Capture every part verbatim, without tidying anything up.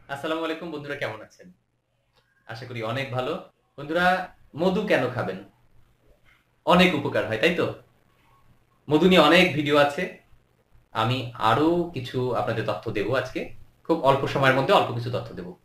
আসসালামু আলাইকুম বন্ধুরা, কেমন আছেন? আশা করি অনেক ভালো। বন্ধুরা, মধু কেন খাবেন? অনেক উপকার হয়, তাই তো? মধু নিয়ে অনেক ভিডিও আছে। আমি আরো কিছু আপনাদের তথ্য দেব আজকে। খুব অল্প সময়ের মধ্যে অল্প কিছু তথ্য দেব।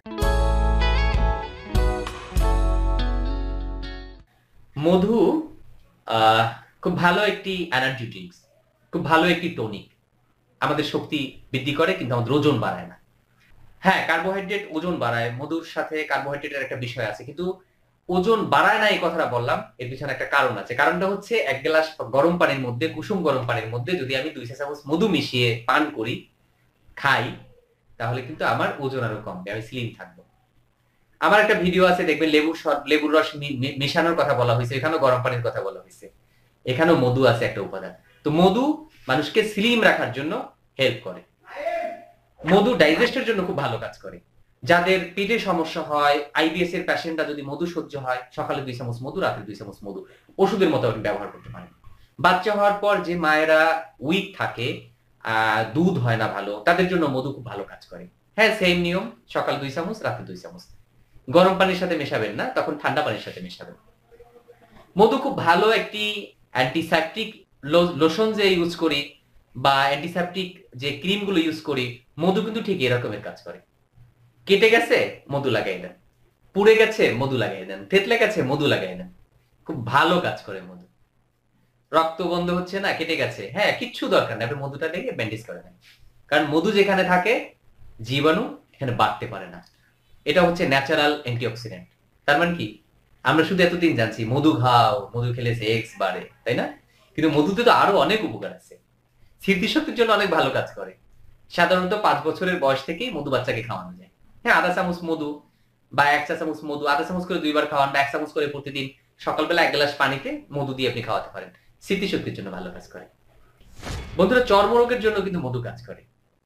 মধু আহ খুব ভালো একটি এনার্জি ড্রিংকস। খুব ভালো একটি টনিক। আমাদের শক্তি বৃদ্ধি করে কিন্তু আমাদের ওজন বাড়ায় না। হ্যাঁ, কার্বোহাইড্রেট ওজন বাড়ায়। মধুর সাথে কার্বোহাইড্রেটের একটা বিষয় আছে। কিন্তু ওজন বাড়ায় না এই কথাটা বললাম, এর পিছনে একটা কারণ আছে। কারণটা হচ্ছে এক গ্লাস গরম পানির মধ্যে, কুসুম গরম পানির মধ্যে যদি আমি দুই চা চামচ মধু মিশিয়ে পান করি, খাই, তাহলে কিন্তু আমার ওজন আরো কমবে, আমি স্লিম থাকবো। আমার একটা ভিডিও আছে, দেখবেন লেবুর শর লেবুর রস মেশানোর কথা বলা হয়েছে, এখানেও গরম পানির কথা বলা হয়েছে। এখানেও মধু আছে একটা উপাদান। তো মধু মানুষকে স্লিম রাখার জন্য হেল্প করে। মধু ডাইজেস্টের জন্য খুব ভালো কাজ করে। যাদের পেটের সমস্যা হয়, আইবিএস এর পেশেন্টরা যদি মধু সহ্য হয়, সকালে দুই চামচ মধু, রাতে দুই চামচ মধু ওষুধের মতো আপনি ব্যবহার করতে পারেন। বাচ্চা হওয়ার পর যে মায়েরা উইক থাকে, আহ দুধ হয় না ভালো, তাদের জন্য মধু খুব ভালো কাজ করে। হ্যাঁ, সেম নিয়ম, সকাল দুই চামচ, রাতে দুই চামচ। গরম পানির সাথে মেশাবেন না, তখন ঠান্ডা পানির সাথে মেশাবেন। মধু খুব ভালো একটি অ্যান্টিসেপটিক লোশন যে ইউজ করি বা অ্যান্টিসেপটিক যে ক্রিম গুলো ইউজ করি, মধু কিন্তু ঠিক এরকমের কাজ করে। কেটে গেছে, মধু লাগাই দেন। পুড়ে গেছে, মধু লাগাই দেন। থেতলে গেছে, মধু লাগাই দেন। খুব ভালো কাজ করে মধু। রক্ত বন্ধ হচ্ছে না, কেটে গেছে, হ্যাঁ, কিচ্ছু দরকার নেই, আপনি মধুটা লেগে ব্যান্ডেজ করে নেন। কারণ মধু যেখানে থাকে, জীবাণু এখানে বাড়তে পারে না। এটা হচ্ছে ন্যাচারাল অ্যান্টিঅক্সিডেন্ট। তার মানে কি, আমরা শুধু এতদিন জানছি মধু খাও, মধু খেলে সেক্স বাড়ে, তাই না? কিন্তু মধুতে তো আরো অনেক উপকার আছে। স্মৃতিশক্তির জন্য অনেক ভালো কাজ করে। সাধারণত পাঁচ বছরের বয়স থেকেই মধু বাচ্চাকে খাওয়ানো যায়। হ্যাঁ, আধা চামচ মধু বা এক চা চামচ মধু, আধা চামচ করে দুইবার খাওয়ান বা এক চামচ করে প্রতিদিন সকালবেলা এক গ্লাস পানিতে মধু দিয়ে আপনি খাওয়াতে পারেন। স্মৃতিশক্তির জন্য ভালো কাজ করে। বন্ধুরা, চর্মরোগের জন্য কিন্তু মধু কাজ করে।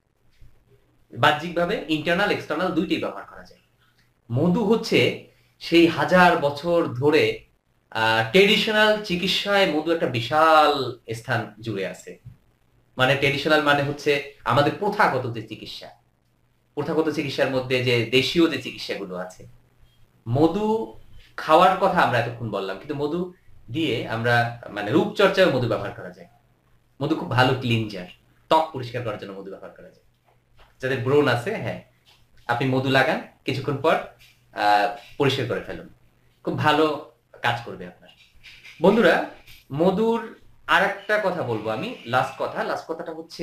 বাহ্যিকভাবে ইন্টারনাল এক্সটার্নাল দুইটাই ব্যবহার করা যায়। মধু হচ্ছে সেই হাজার বছর ধরে ট্রেডিশনাল চিকিৎসায় মধু একটা বিশাল স্থান জুড়ে আছে। মানে ট্রেডিশনাল মানে হচ্ছে আমাদের প্রথাগত যে চিকিৎসা, প্রথাগত চিকিৎসার মধ্যে যে দেশীয় যে চিকিৎসাগুলো আছে, মধু খাওয়ার কথা আমরা এতক্ষণ বললাম, কিন্তু মধু দিয়ে আমরা মানে রূপচর্চায় মধু ব্যবহার করা যায়। মধু খুব ভালো ক্লিনজার। ত্বক পরিষ্কার করার জন্য মধু ব্যবহার করা যায়। যাদের ব্রণ আছে, হ্যাঁ, আপনি মধু লাগান, কিছুক্ষণ পর আহ পরিষ্কার করে ফেলুন। খুব ভালো কাজ করবে আপনার। বন্ধুরা, মধুর আর একটা কথা বলবো আমি, লাস্ট কথা লাস্ট কথাটা হচ্ছে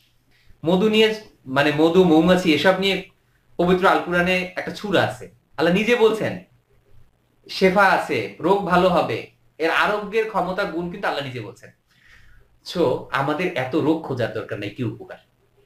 মধু নিয়ে, মানে মধু, মৌমাছি এসব নিয়ে পবিত্র আল কুরআনে একটা সূরা আছে। আল্লাহ নিজে বলছেন শেফা আছে, রোগ ভালো হবে, এর আরোগ্যের ক্ষমতা গুণ কিন্তু আল্লাহ নিজে বলছেন। সো আমাদের এত রোগ খোঁজার দরকার নেই, কি উপকার।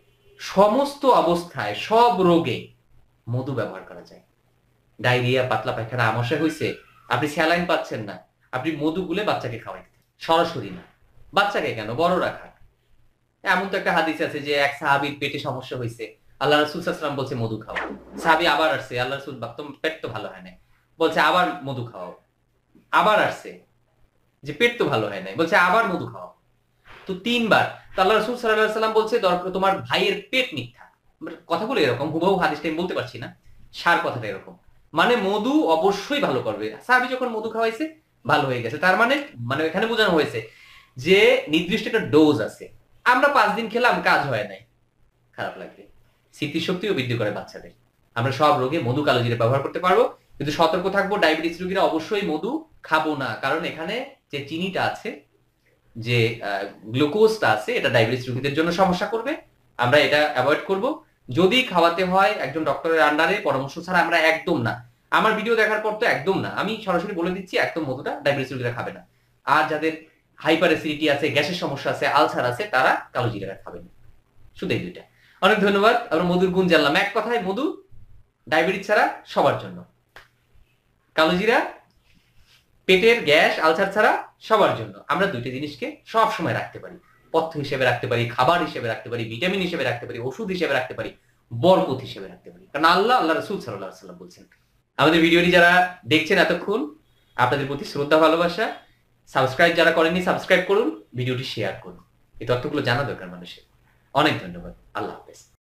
সমস্ত অবস্থায় সব রোগে মধু ব্যবহার করা যায়। ডায়রিয়া, পাতলা পায়খানা, আমাশয় হয়েছে, আপনি স্যালাইন পাচ্ছেন না, আপনি মধু গুলে বাচ্চাকে খাওয়াই দিতেন। সরাসরি না, বাচ্চাকে কেন, বড়রা খাক। এমন তো একটা হাদিস আছে যে এক সাহাবীর পেটে সমস্যা হয়েছে, আল্লাহ রাসূল সাল্লাল্লাহু আলাইহি ওয়াসাল্লাম বলছে মধু খাও। সাহাবী আবার আসছে, আল্লাহ রাসূল, তোমার পেট তো ভালো হয় নাই, বলছে আবার মধু খাও। আবার আসছে, যে পেট তো ভালো হয় নাই, বলছে আবার মধু খাও। তো তিনবার। তো আল্লাহ রাসূল সাল্লাল্লাহু আলাইহি ওয়াসাল্লাম বলছে তোমার ভাইয়ের পেট মিথ্যা। কথাগুলো এরকম, হুবহু হাদিসটা আমি বলতে পারছি না, সার কথাটা এরকম। মানে মধু অবশ্যই ভালো করবে। সাহাবী যখন মধু খাওয়াইছে, ভালো হয়ে গেছে। তার মানে মানে এখানে বোঝানো হয়েছে যে নির্দিষ্ট একটা ডোজ আছে। আমরা পাঁচ দিন খেলাম, কাজ হয় নাই, খারাপ লাগবে। স্মৃতিশক্তিও বৃদ্ধি করে বাচ্চাদের। আমরা সব রোগে মধু, কালোজিরা ব্যবহার করতে পারবো, কিন্তু সতর্ক থাকবো, ডায়াবেটিস রোগীরা অবশ্যই মধু খাবো না। কারণ এখানে যে চিনিটা আছে, যে গ্লুকোজটা আছে, এটা ডায়াবেটিস রোগীদের জন্য সমস্যা করবে। আমরা এটা অ্যাভয়েড করব। যদি খাওয়াতে হয় একজন ডক্টরের আন্ডারে পরামর্শ ছাড়া আমরা একদম না। আমার ভিডিও দেখার পর তো একদম না, আমি সরাসরি বলে দিচ্ছি একদম মধুটা ডায়াবেটিস রোগীরা খাবে না। আর যাদের হাইপার অ্যাসিডিটি আছে, গ্যাসের সমস্যা আছে, আলসার আছে, তারা কালো জিরাটা খাবেন। শুধু এই দুইটা। অনেক ধন্যবাদ। আমরা মধুর গুণ জানলাম। এক কথায় মধু ডায়াবেটিস ছাড়া সবার জন্য, কালো জিরা পেটের গ্যাস, আলসার ছাড়া সবার জন্য। আমরা দুইটা জিনিসকে সব সময় রাখতে পারি, পথ্য হিসেবে রাখতে পারি, খাবার হিসেবে রাখতে পারি, ভিটামিন হিসেবে রাখতে পারি, ওষুধ হিসেবে রাখতে পারি, বরকত হিসেবে রাখতে পারি। কারণ আল্লাহ আল্লাহ রাসূল সাল্লাল্লাহু আলাইহি ওয়াসাল্লাম বলছেন। আমাদের ভিডিওটি যারা দেখছেন এতক্ষণ, আপনাদের প্রতি শ্রদ্ধা, ভালোবাসা। সাবস্ক্রাইব যারা করেননি, সাবস্ক্রাইব করুন, ভিডিওটি শেয়ার করুন। এই তথ্যগুলো জানা দরকার মানুষের। অনেক ধন্যবাদ। আল্লাহ হাফেজ।